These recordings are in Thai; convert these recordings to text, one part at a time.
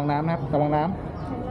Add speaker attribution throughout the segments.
Speaker 1: วังน้ำนะครับระวังน้ำ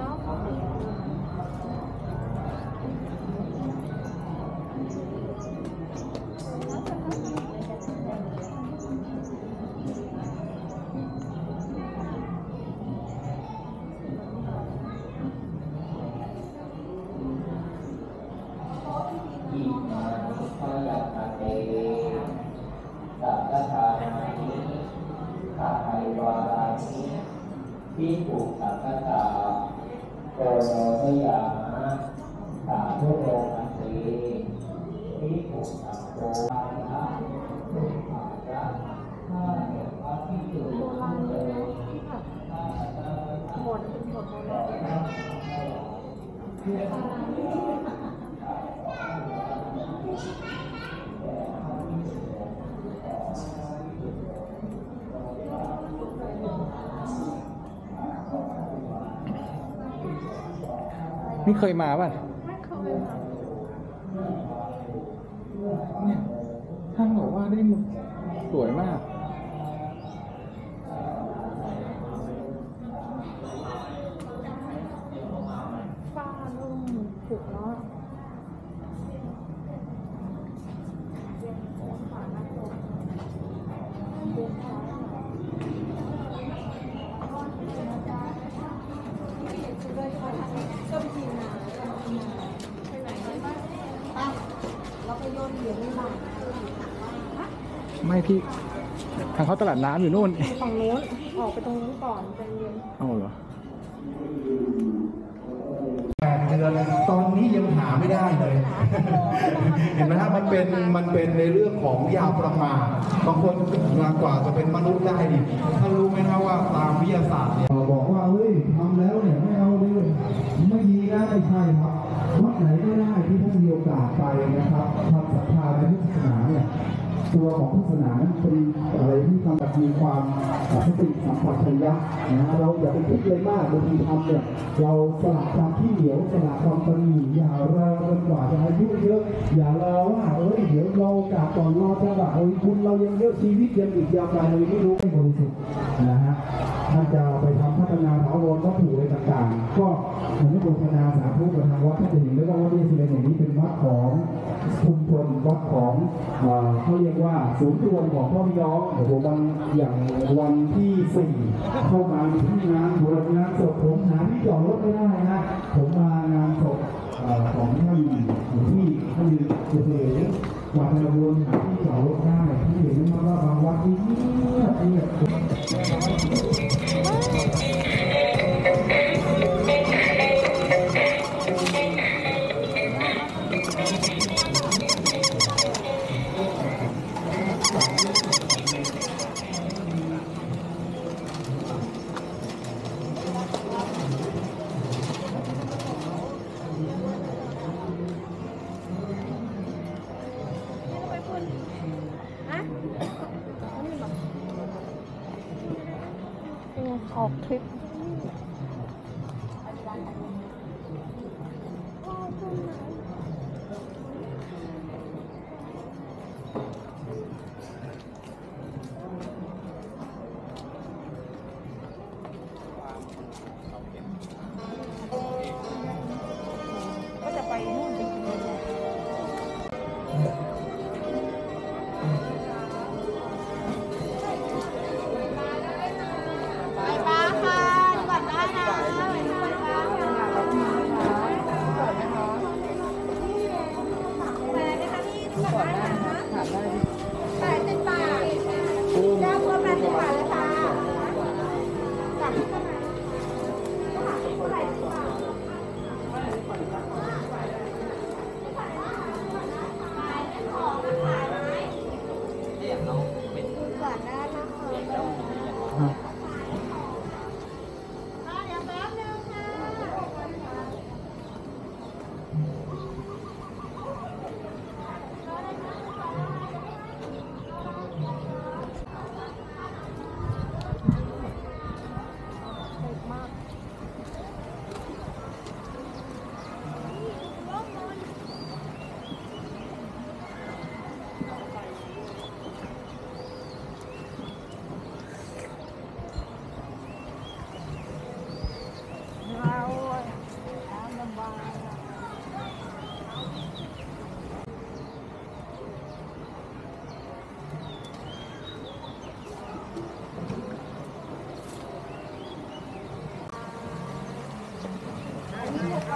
Speaker 2: ที่ถูกสังฆตาโกโนทยามะสาธุโรมัสสีที่ถูกสังโฆอาภะสุภาระข้าแต่พระภิกษุทั้งหลาย
Speaker 3: บทเป็นบทโบราณ
Speaker 1: นี่เคยมาป่ะเนี่ยท่านบอกว่าได้หมึกสวยมาก
Speaker 3: ป้าลุ่มผูกเนาะ
Speaker 1: ไม่พี่ทางเขาตลาดน้ำอยู่นู่น
Speaker 3: ฝั่งนู้นออกไปตรงนู้นก่อนเป็นเรียน
Speaker 1: เอาเหรอ
Speaker 4: 8 เดือนตอนนี้ยังหาไม่ได้เลย เห็นไหมฮะมันเป็นในเรื่องของยาประมาทบางคนกว่าจะเป็นมนุษย์ได้ดิถ้ารู้ไหมนะว่าตามวิทยาศาสตร์เนี่ยบอกว่าเฮ้ยทำแล้วเนี่ยไม่เอาเลยไม่ดีนะไม่ใช่ครับวัดไหนก็ได้ที่ท่านมีโอกาสไปนะครับทำศรัทธาในพุทธศาสนาเนี่ยตัวของพุทธศาสนานั้นเป็นอะไรที่ทำแบบมีความสติสัมปชัญญะนะเราอย่าไปคิดเลยมากบางทีทำเนี่ยเราสละความที่เหนียวสละความตนีอย่ารอจนกว่าจะอายุเยอะอย่ารอว่าเดี๋ยวเรากาก่อนรอจังหวะคุณเรายังเยอะชีวิตยังอีกยาวไกลเลยไม่รู้ไม่บริสุทธิ์นะฮะถ้าจะไปทำพัฒนาถาวรวัตถุอะไรต่างๆก็ผมไม่โฆษณาสาธุกับทางวัดถ้าจะเห็นได้ว่าวัดนี้สิเป็นอย่างนี้เป็นวัดของชุมชนวัดของเขาเรียกว่าศูนย์รวมของพ่อพี่น้องโอ้โหบางอย่างวันที่4เข้ามาที่งานบวชงานศพผมหาที่จอดรถไม่ได้นะผมมางานศพของท่านที่ท่านเฉลิมกว่าจะรวมหาที่จอดรถได้ที่เห็นมาว่าบางวัดที่เงียบ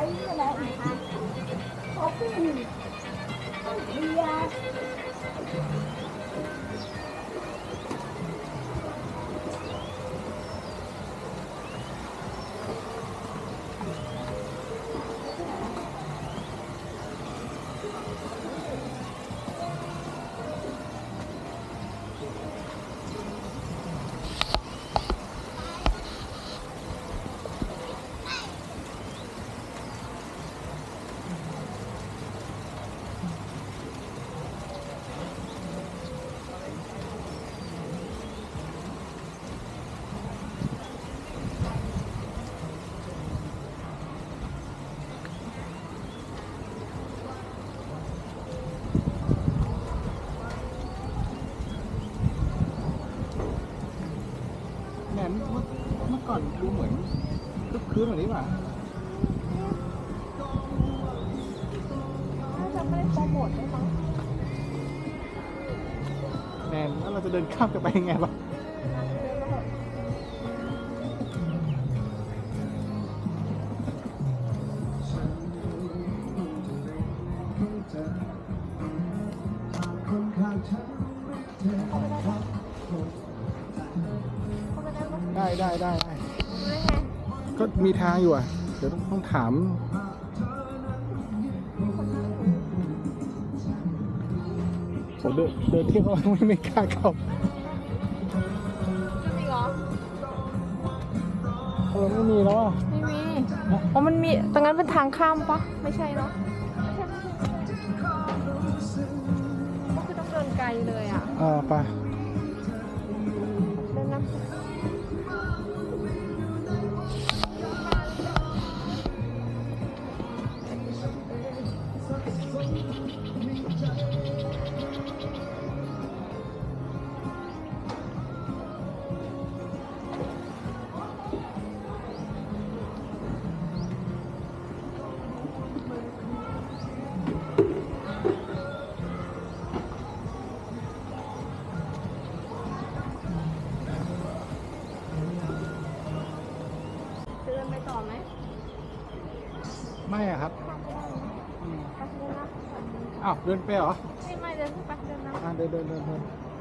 Speaker 1: แหนเมื่อก่อนดูเหมือนคึกคืนแบบนี้ป่ะ
Speaker 3: น่าจะไม่ได้โปรโมทด้วยมั้ง
Speaker 1: แนนแล้วเราจะเดินข้ามกันไปยังไงวะ ได้ได้ได้ได้
Speaker 3: ได้ไง
Speaker 1: ก็มีทางอยู่อ่ะ เดี๋ยวต้องถามผมเดินเที่ยวเขาไม่กล้าเข้า
Speaker 3: จะมีเหรอ
Speaker 1: ไม่มีแล้วอ่ะ
Speaker 3: ไม่มีอ๋อมันมีตรงนั้นเป็นทางข้ามปะไม่ใช่เนาะไม่ใช่ก็คือต้องเดินไกลเลยอ่ะ
Speaker 1: ไป
Speaker 3: เดินน้ำ เดินไปต่อไหม
Speaker 1: ไม่อะครับ
Speaker 3: ไปเดินนะ
Speaker 1: อ้าวเดินไปเหรอ
Speaker 3: ไม่เดินไปเดินนะ
Speaker 1: เดิน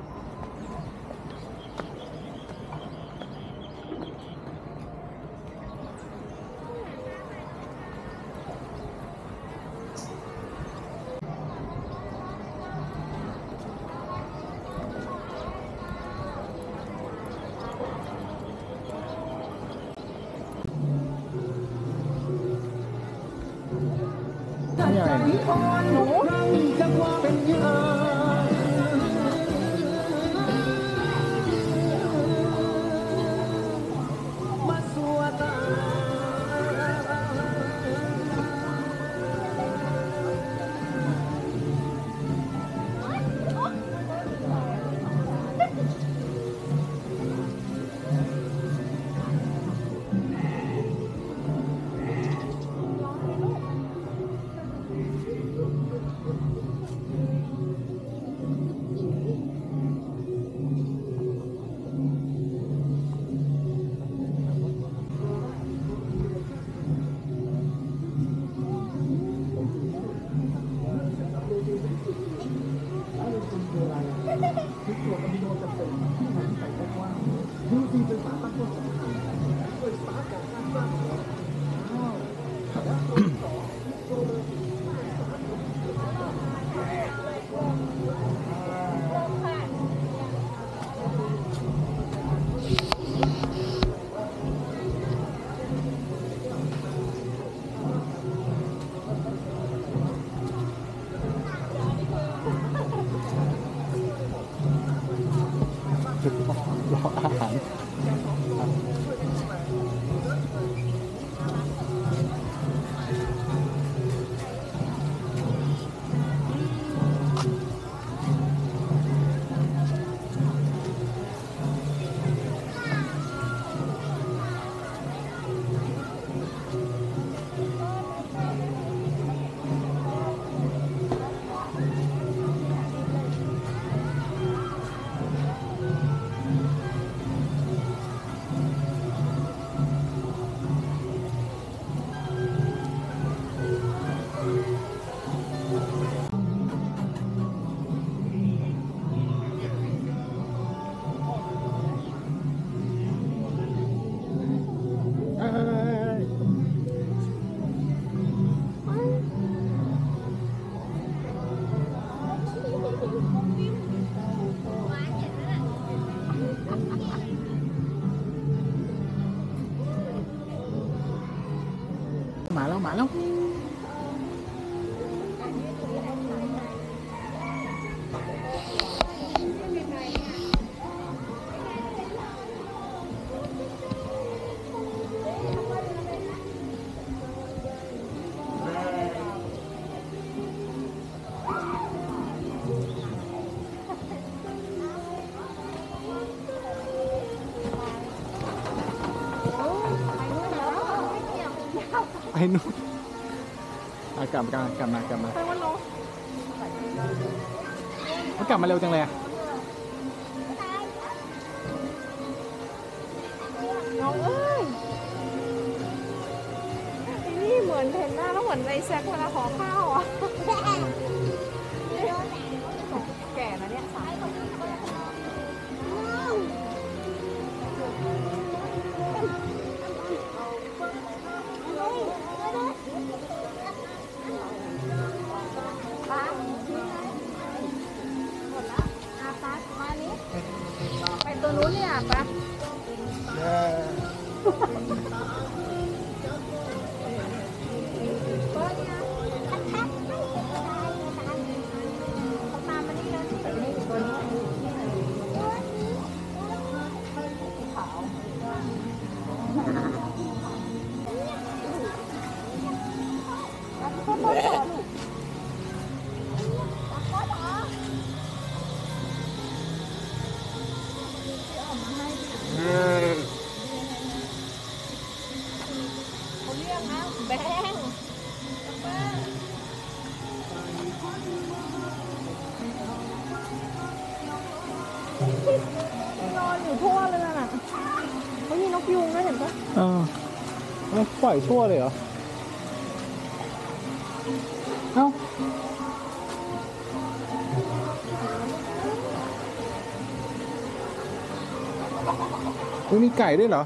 Speaker 1: นี่อะไรเนี่ย
Speaker 3: หนู
Speaker 1: นมาแล้วไอ้นู่นกลับมามันกลับมาเร็วจังเลยอะ
Speaker 3: น้องเอ้ยไอ้นี่เหมือนเห็นหน้าแล้วเหมือนไอ้แซคเวลาขอข้าวอ่ะแก่นะเนี่ยไปตัวนู้นเนี่ยปะเขาเรียกนะแบงนอนอยู่ทั่วเลยน่ะเขามีนกยุงด้วยเห็นปะ
Speaker 1: มันปล่อยทั่วเลยเหรอเอ้ามีไก่ด้วยเหรอ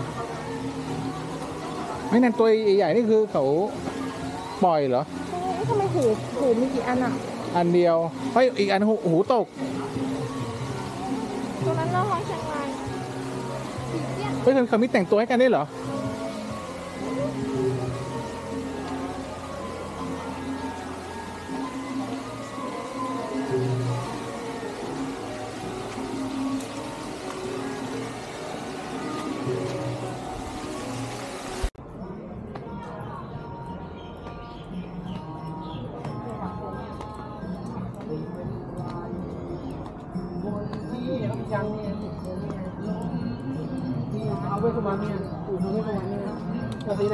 Speaker 1: ไม่นั่นตัวใหญ่ๆนี่คือเขาปล่อยเหรอ
Speaker 3: ทำไมหูมีกี่อันอ่ะ
Speaker 1: อันเดียวเฮ้ยอีกอันหูตก
Speaker 3: ตัวนั้นเราลองเชียงราย
Speaker 1: เฮ้ยเขามีแต่งตัวให้กันได้เหรอ
Speaker 2: ยังเนี่ยเอาไว้ประมาณเนี่ยปู่ทำไว้ประมาณเนี่ยตัวสีไหน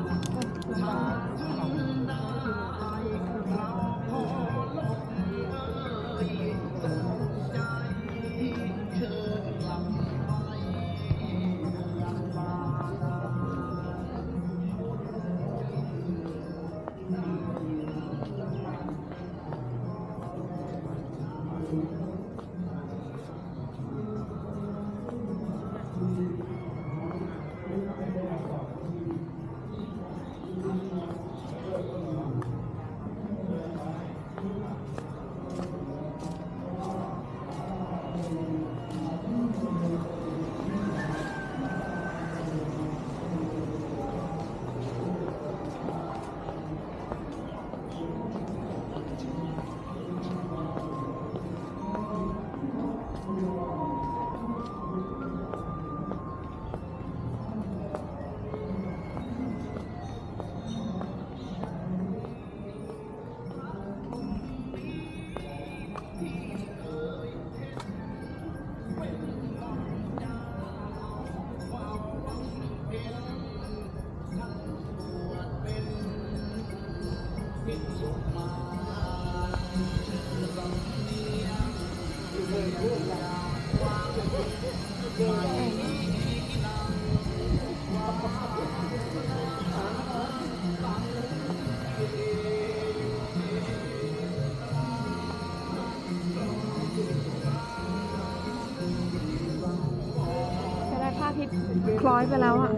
Speaker 3: ทิตย์คล้อยไปแล้วอ่ะ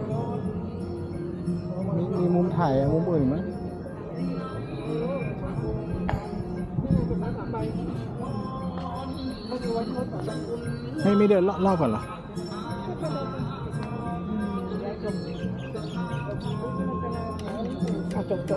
Speaker 1: มีมุมถ่ายมุมอื่นไหมไม่เดินรอบก่อนเหรอจบ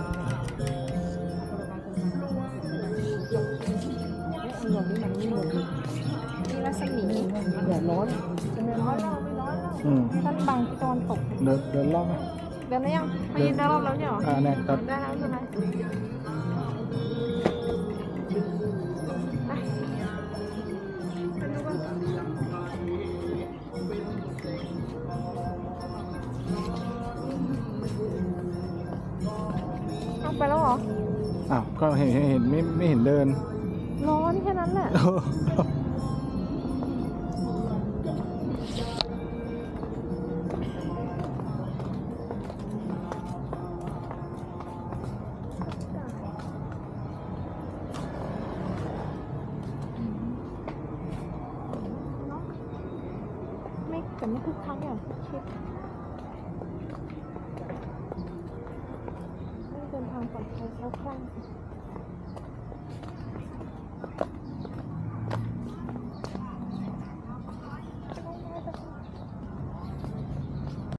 Speaker 1: หล่นนี่มันไม่หมด
Speaker 3: นี่รัศมี
Speaker 1: แดดร้อน
Speaker 3: ร้อนแล้วไม่ร้อนแล้ว
Speaker 1: อืม
Speaker 3: ท่านบังที่ตะวันตก
Speaker 1: เดินรอบไหม
Speaker 3: เดินได้ยังไปยืนได้รอบแล้วเนี่ยเหรอ
Speaker 1: เนี่ยตัด
Speaker 3: ได้แล้วใช่ไหมไปไปดูก่อนเอาไปแล้วเหรอ
Speaker 1: อ้าวก็เห็นไม่เห็นเดิน
Speaker 3: ร้อนแค่นั้นแหละ ไม่แต่ไม่คึกคักอย่างที่คิดไม่เดินทางปลอดภัยแล้วคล่อง